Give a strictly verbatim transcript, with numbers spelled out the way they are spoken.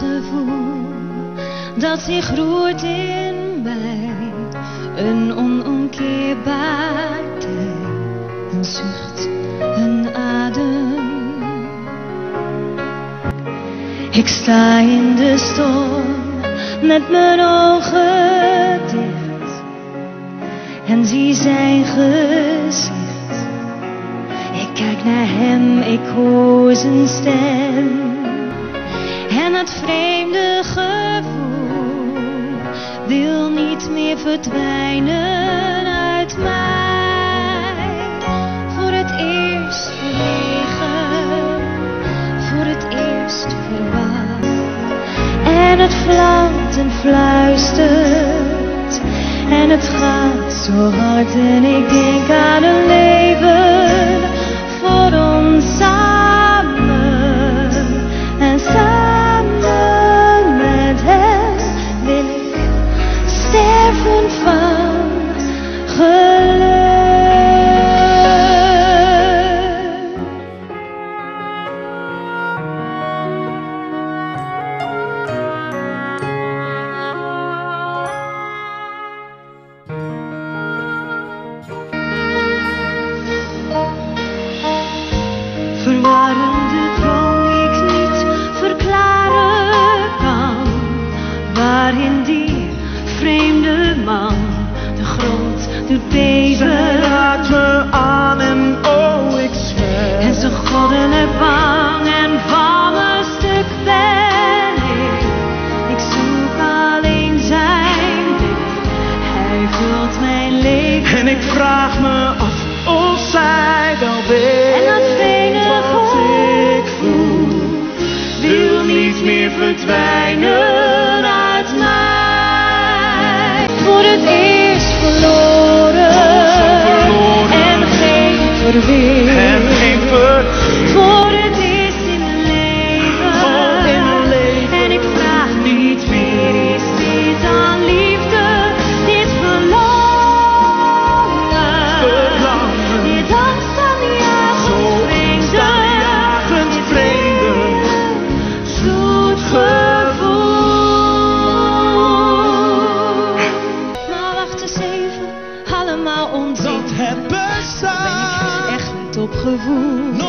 gevoel dat zich roert in mij. Een onomkeerbaar tij, een zucht, een adem. Ik sta in de storm met mijn ogen dicht en zie zijn gezicht. Ik kijk naar hem, ik hoor zijn stem en het vreemde gevoel wil niet meer verdwijnen uit mij. Voor het eerst verlegen, voor het eerst verwacht. En het vlamt en fluistert en het gaat zo hard en ik denk aan een leven voor ons samen. En samen met hem wil ik sterven van geluk. Verwarrende droom ik niet verklaren kan, waarin die vreemde man de grond doet beven. Zij raakt me aan en oh ik zwijg. En zo goddelijk bang en van een stuk ben ik. Ik zoek alleen zijn blik, hij vult mijn leven. En ik vraag me af of zij wel weet. En dat wat ik voel wil niet meer verdwijnen uit mij. Voor het eerst verloren, verloren. En geen verweer. En geen ver. Voor het eerst in mijn leven, Oh, in mijn leven. En ik vraag niet meer, is dit dan liefde, dit verlangen, Verlangen. dit angstaanjagend Zo vreemde, angstaanjagend vreemde, zoet gevoel. Maar wacht eens even, allemaal onzin. dat het Ben ik bestaan echt niet opgevoed.